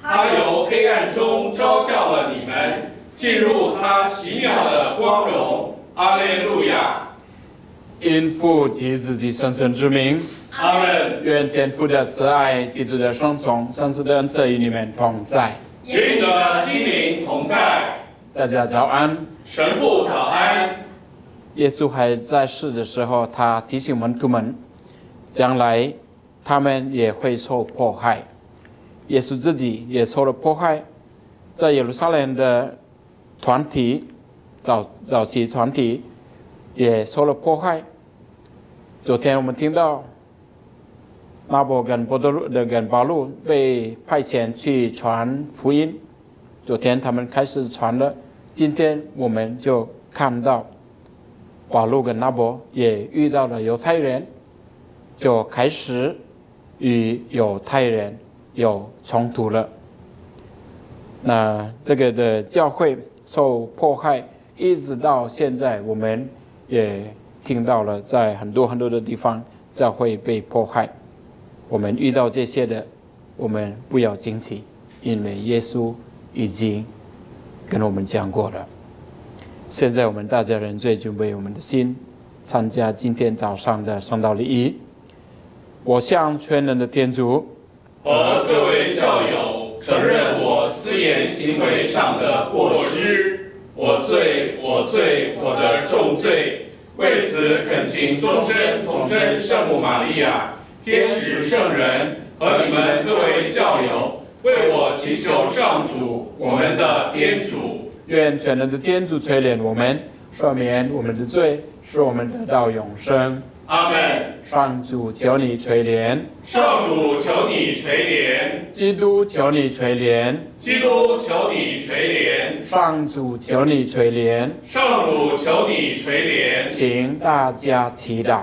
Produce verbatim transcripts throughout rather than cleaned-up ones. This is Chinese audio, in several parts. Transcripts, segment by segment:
他由黑暗中招叫了你们，进入他奇妙的光荣。阿肋路亚！ 因父及子及圣神之名， 阿门。 愿天父的慈爱、基督的圣宠、圣子的恩赐与你们同在， 与你的心灵同在。 大家早安， 神父早安。 耶稣还在世的时候，他提醒门徒们，将来他们也会受迫害。耶稣自己也受了迫害，在耶路撒冷的团体，早早期团体也受了迫害。昨天我们听到拿伯跟波多的跟保禄被派遣去传福音，昨天他们开始传了，今天我们就看到保禄跟拿伯也遇到了犹太人，就开始与犹太人有冲突了。那这个的教会受迫害，一直到现在，我们也听到了，在很多很多的地方教会被迫害。我们遇到这些的，我们不要惊奇，因为耶稣已经跟我们讲过了。现在我们大家人最准备我们的心，参加今天早上的圣道礼仪。我向全能的天主和各位教友承认我思言行为上的过失，我罪，我罪，我的重罪。为此恳请终身统真圣母玛利亚、天使圣人和你们各位教友，为我祈求上主，我们的天主。 愿全能的天主垂怜我们，赦免我们的罪，使我们得到永生。 阿门。 上主求你垂怜， 上主求你垂怜， 基督求你垂怜， 基督求你垂怜， 上主求你垂怜， 上主求你垂怜。 请大家祈祷。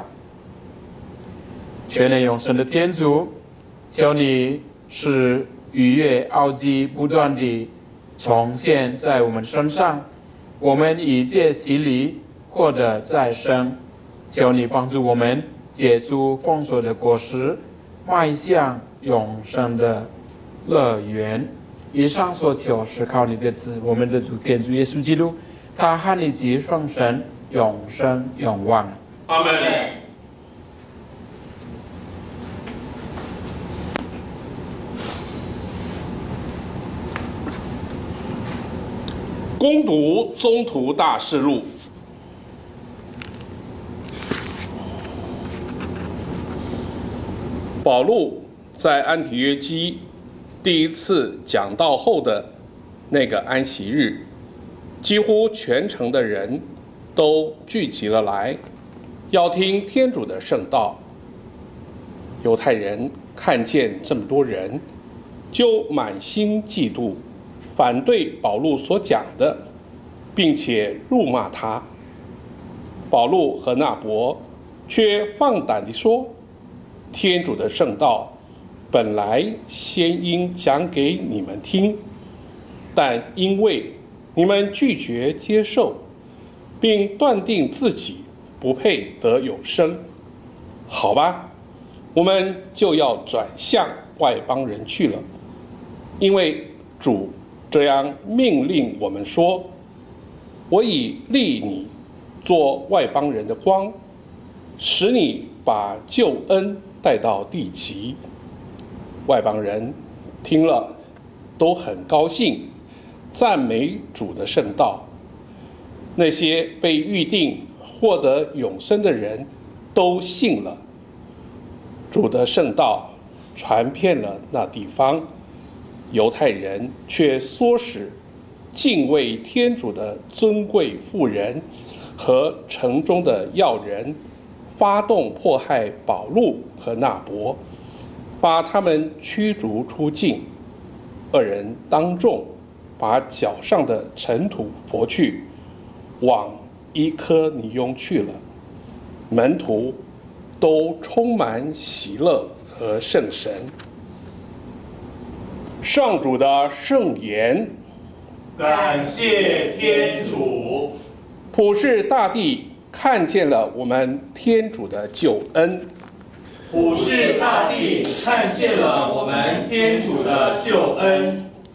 全能永生的天主，求你使逾越奥迹不断地重现在我们身上，我们以借洗礼获得再生。求你帮助我们结出丰硕的果实，迈向永生的乐园。以上所求是靠你的子，我们的主天主耶稣基督，他和你及圣神永生永旺。 阿门。 攻读宗徒大事录。保禄在安提约基第一次讲道后的那个安息日，几乎全城的人都聚集了来，要听天主的圣道。犹太人看见这么多人，就满心嫉妒，反对保禄所讲的，并且辱骂他。保禄和那伯却放胆地说，天主的圣道本来先应讲给你们听，但因为你们拒绝接受，并断定自己不配得永生，好吧，我们就要转向外邦人去了。因为主这样命令我们说，我已立你做外邦人的光，使你把救恩带到地极。外邦人听了都很高兴，赞美主的圣道。那些被预定获得永生的人都信了。主的圣道传遍了那地方，犹太人却唆使敬畏天主的尊贵妇人和城中的要人，发动迫害保禄和那伯，把他们驱逐出境。二人当众把脚上的尘土拂去，往伊科尼雍去了。门徒都充满喜乐和圣神。上主的圣言。 感谢天主。 普世大地看见了我们天主的救恩。 普世大地看见了我们天主的救恩。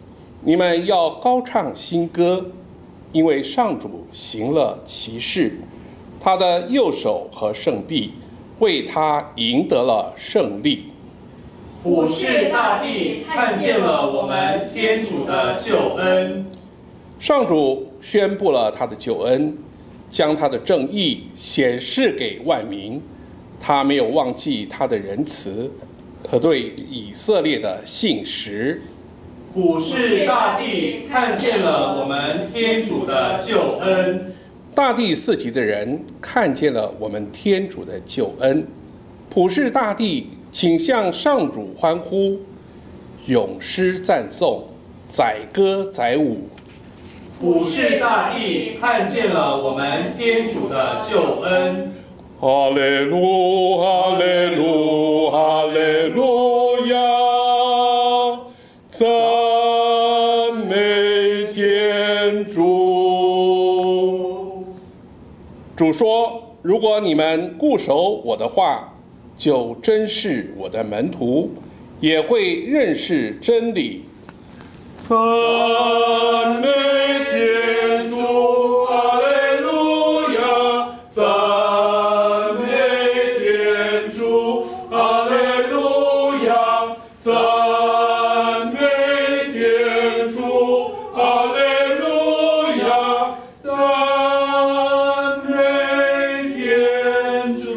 你们要高唱新歌，因为上主行了奇事，他的右手和圣臂为他赢得了胜利。 普世大地看见了我们天主的救恩。 上主宣布了他的救恩，将他的正义显示给万民。他没有忘记他的仁慈和对以色列的信实。 普世大地看见了我们天主的救恩。 大地四极的人看见了我们天主的救恩。普世大地，请向上主欢呼，咏诗赞颂，载歌载舞。 普世大地看见了我们天主的救恩。 哈利路，哈利路，哈利路亚，赞美天主。主说：“如果你们固守我的话，就真是我的门徒，也会认识真理。”赞美天主，哈利路亚！赞美天主，哈利路亚！赞美天主，哈利路亚！赞美天主。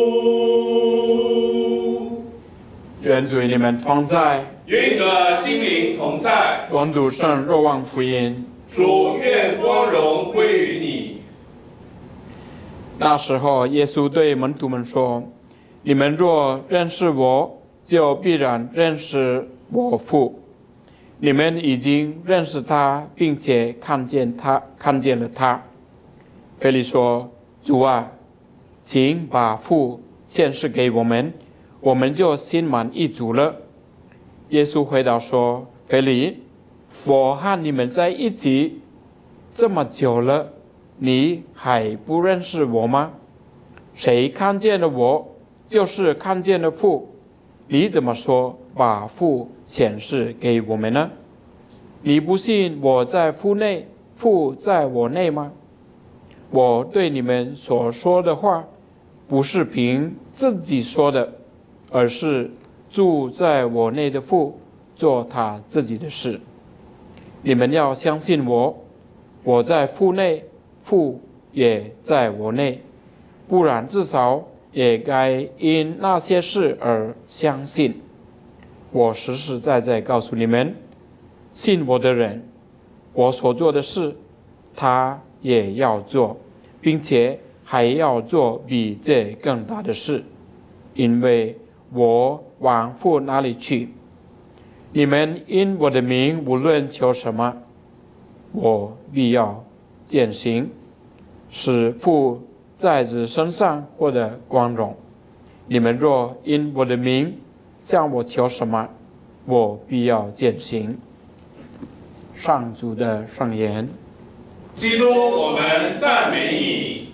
愿主与你们同在。 愿你的心灵同在。 恭读圣若望福音。 主，愿光荣归于你。 那时候，耶稣对门徒们说：“你们若认识我，就必然认识我父。你们已经认识他，并且看见他，看见了他。”腓力说：“主啊，请把父献示给我们，我们就心满意足了。”耶稣回答说：“腓力，我和你们在一起这么久了，你还不认识我吗？谁看见了我，就是看见了父。你怎么说把父显示给我们呢？你不信我在父内，父在我内吗？我对你们所说的话，不是凭自己说的，而是住在我内的父做他自己的事。你们要相信我，我在父内，父也在我内，不然至少也该因那些事而相信。我实实在在告诉你们，信我的人，我所做的事，他也要做，并且还要做比这更大的事，因为我往父那里去。你们因我的名无论求什么，我必要践行，使父在子身上获得光荣。你们若因我的名向我求什么，我必要践行。上主的圣言。 基督，我们赞美你。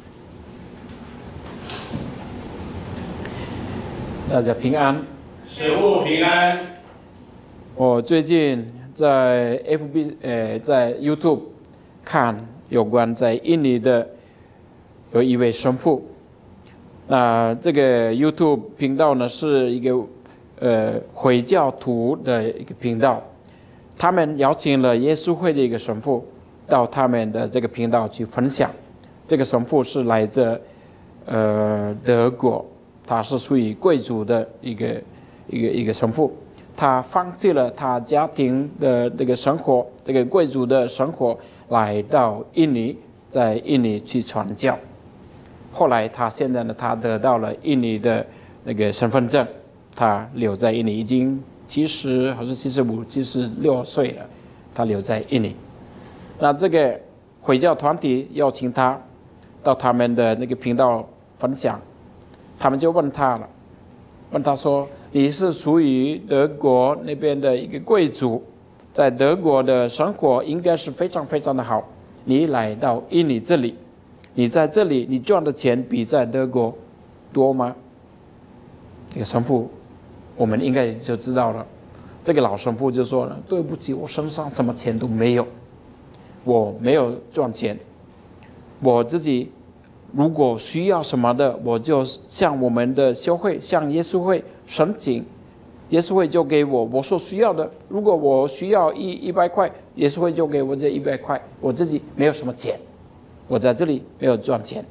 大家平安。 使父平安。 我最近在 F B 呃在 YouTube 看有关在印尼的有一位神父，那这个 YouTube 频道呢是一个呃回教徒的一个频道，他们邀请了耶稣会的一个神父到他们的这个频道去分享。这个神父是来自呃德国，他是属于贵族的一个一个一个神父。他放弃了他家庭的这个生活，这个贵族的生活，来到印尼，在印尼去传教。后来他现在呢，他得到了印尼的那个身份证，他留在印尼，已经七十还是七十五、七十六岁了，他留在印尼。那这个回教团体邀请他到他们的那个频道分享，他们就问他了，问他说：“你是属于德国那边的一个贵族，在德国的生活应该是非常非常的好。你来到印尼这里，你在这里你赚的钱比在德国多吗？”这个神父，我们应该就知道了， 这个老神父就说了：“对不起，我身上什么钱都没有，我没有赚钱，我自己如果需要什么的，我就向我们的修会、向耶稣会申请，耶稣会就给我我所需要的。如果我需要一一百块，耶稣会就给我这一百块。我自己没有什么钱，我在这里没有赚钱，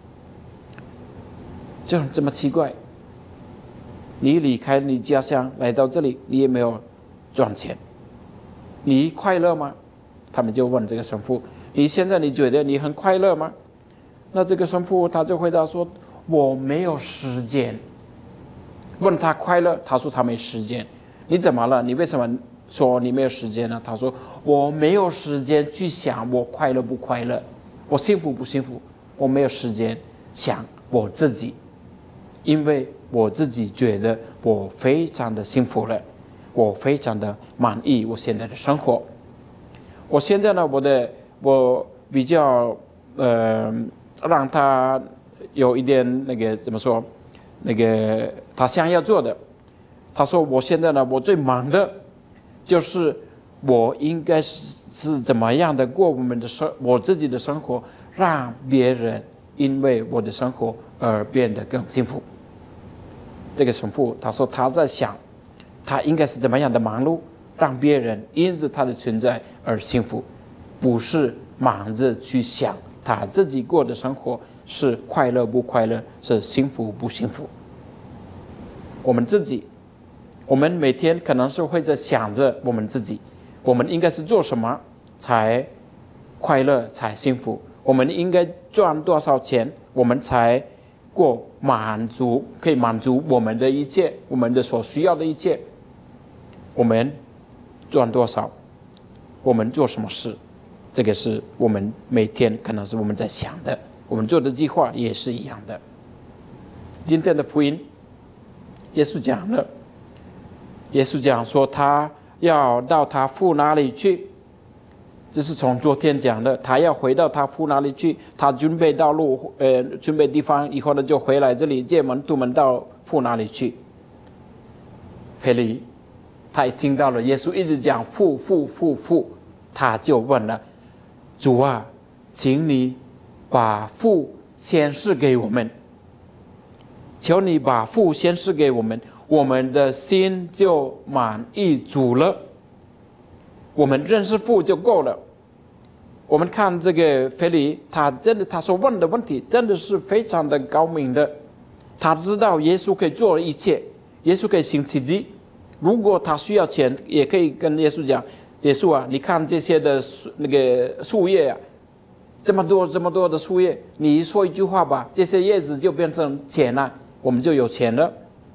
就这么奇怪。你离开你家乡来到这里，你也没有赚钱，你快乐吗？”他们就问这个神父：“你现在你觉得你很快乐吗？”那这个神父他就回答说：“我没有时间。”问他快乐，他说他没时间。你怎么了？你为什么说你没有时间呢？他说：“我没有时间去想我快乐不快乐，我幸福不幸福，我没有时间想我自己，因为我自己觉得我非常的幸福了，我非常的满意我现在的生活。我现在呢，我的我比较呃，让他有一点那个怎么说，那个他想要做的。他说我现在呢，我最忙的就是我应该是是怎么样的过我们的生我自己的生活，让别人因为我的生活而变得更幸福。”这个神父他说他在想，他应该是怎么样的忙碌，让别人因着他的存在而幸福，不是忙着去想他自己过的生活是快乐不快乐，是幸福不幸福。我们自己，我们每天可能是会在想着我们自己，我们应该是做什么才快乐才幸福，我们应该赚多少钱，我们才过满足，可以满足我们的一切，我们的所需要的一切。我们赚多少，我们做什么事，这个是我们每天可能是我们在想的，我们做的计划也是一样的。今天的福音，耶稣讲了，耶稣讲说他要到他父那里去，这是从昨天讲的，他要回到他父那里去，他准备道路，呃，准备地方以后呢，就回来这里接门徒们到父那里去。腓利他一听到了耶稣一直讲父父父父，他就问了：“主啊，请你把父显示给我们，求你把父显示给我们，我们的心就满意足了。我们认识父就够了。”我们看这个腓利，他真的他所问的问题真的是非常的高明的。他知道耶稣可以做一切，耶稣可以行奇迹。如果他需要钱，也可以跟耶稣讲：“耶稣啊，你看这些的那个树叶啊，这么多这么多的树叶，你说一句话吧，这些叶子就变成钱了，我们就有钱了。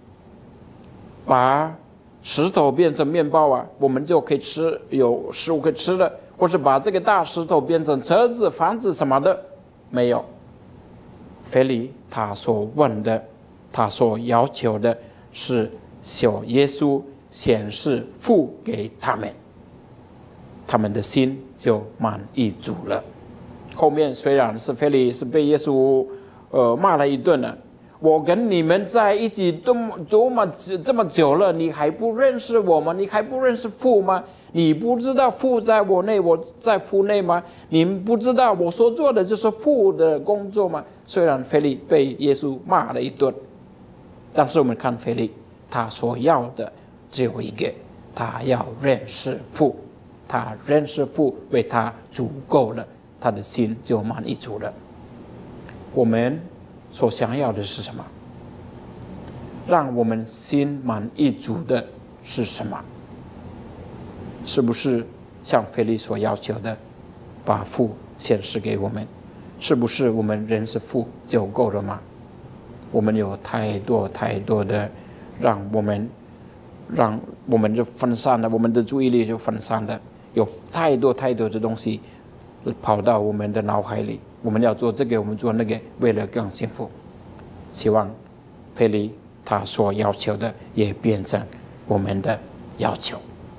把石头变成面包啊，我们就可以吃，有食物可以吃了。或是把这个大石头变成车子、房子什么的，没有。”腓利他所问的，他所要求的是求耶稣显示父给他们，他们的心就满意足了。后面虽然是腓利是被耶稣呃骂了一顿了，我跟你们在一起多么多么这么久了，你还不认识我吗？你还不认识父吗？你不知道父在我内，我在父内吗？你们不知道我所做的就是父的工作吗？虽然腓利被耶稣骂了一顿，但是我们看腓利，他所要的只有一个，他要认识父，他认识父为他足够了，他的心就满意足了。我们所想要的是什么？让我们心满意足的是什么？是不是像腓利所要求的，把父显示给我们？是不是我们认识父就够了吗？我们有太多太多的，让我们让我们就分散了，我们的注意力就分散了，有太多太多的东西跑到我们的脑海里。我们要做这个，我们做那个，为了更幸福。希望腓利他所要求的也变成我们的要求。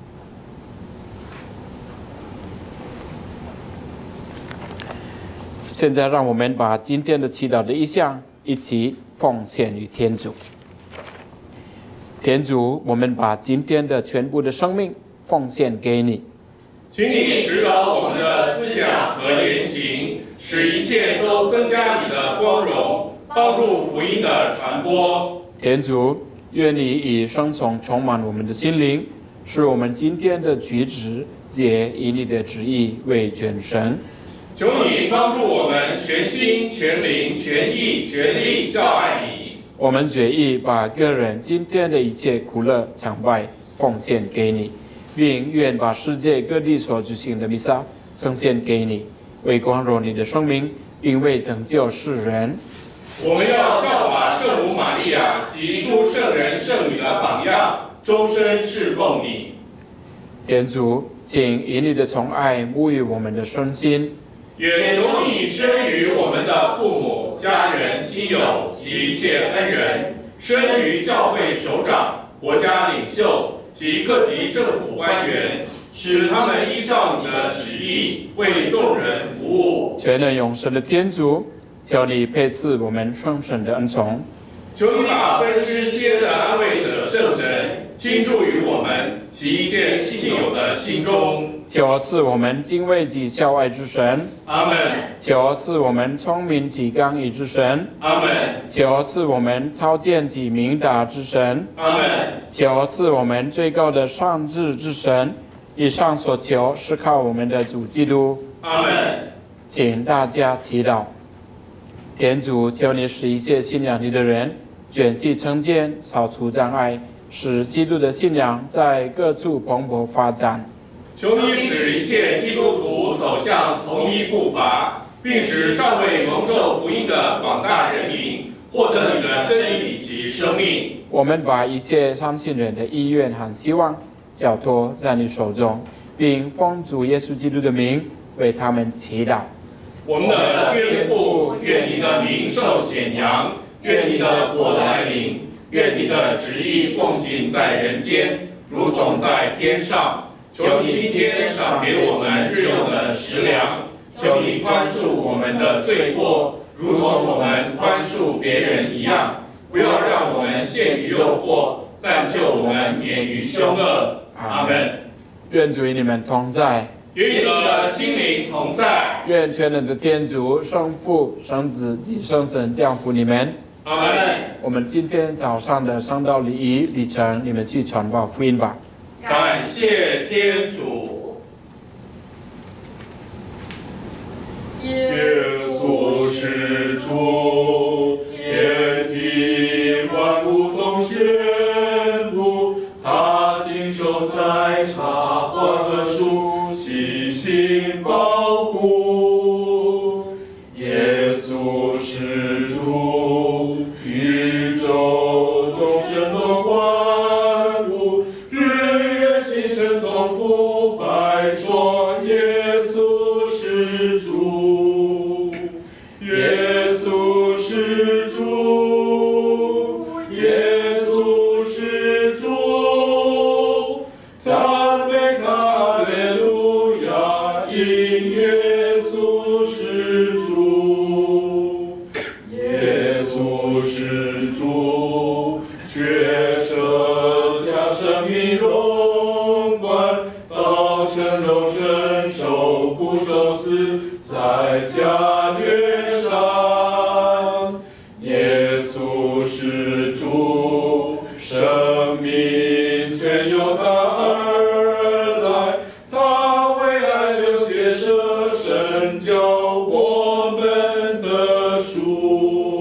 现在让我们把今天的祈祷的意向一起奉献于天主。 天主，我们把今天的全部的生命奉献给你， 请你指导我们的思想和言行，使一切都增加你的光荣，帮助福音的传播。 天主，愿你以圣宠充满我们的心灵，使我们今天的举止皆以你的旨意为全神。 求你帮助我们全心、全灵、全意、全力效爱你。 我们决意把个人今天的一切苦乐奖拜奉献给你，并愿把世界各地所举行的弥撒呈现给你，为光荣你的生命，并为拯救世人。 我们要效法圣母玛利亚及诸圣人圣女的榜样，终身侍奉你。 天主，请以你的宠爱沐浴我们的身心， 也求你生于我们的父母、家人、亲友及一切恩人，生于教会首长、国家领袖及各级政府官员，使他们依照你的旨意为众人服务。 全能永生的天主，求你配赐我们圣神的恩宠， 求你把分施皆的安慰者圣神倾注于我们及一切信友的心中。 求赐我们敬畏及孝爱之神， 阿门。 求赐我们聪明及刚毅之神， 阿门。 求赐我们超见及明达之神， 阿门。 求赐我们最高的善治之神。以上所求是靠我们的主基督。 阿门。 请大家祈祷。天主，求你使一切信仰你的人卷起成见，扫除障碍，使基督的信仰在各处蓬勃发展。 求你使一切基督徒走向同一步伐，并使尚未蒙受福音的广大人民获得你的真理及生命。 我们把一切相信人的意愿和希望交托在你手中，并奉主耶稣基督的名为他们祈祷。 我们的天父，愿你的名受显扬，愿你的国来临，愿你的旨意奉行在人间，如同在天上。求你今天赏给我们日用的食粮，求你宽恕我们的罪过，如同我们宽恕别人一样。不要让我们陷于诱惑，但救我们免于凶恶。阿门。 愿主与你们同在， 与你的心灵同在。 愿全能的天主、圣父、圣子及圣神降福你们。 阿门。 我们今天早上的圣道礼仪礼程，你们去传报福音吧。 感谢天主。耶稣是主，天地万物都宣布，他经受在茶花和树，细心保护。耶稣是主，宇宙众生都欢呼，日月星辰同腐败说耶稣是主，耶稣是主，耶稣是主，赞美他，哈利路亚，因耶稣是主，耶稣是主，却舍下生命荣冠，道成肉身，受苦受死，在加略上。耶稣是主，生命全由他而来，他为爱流血舍身，叫我们得赎。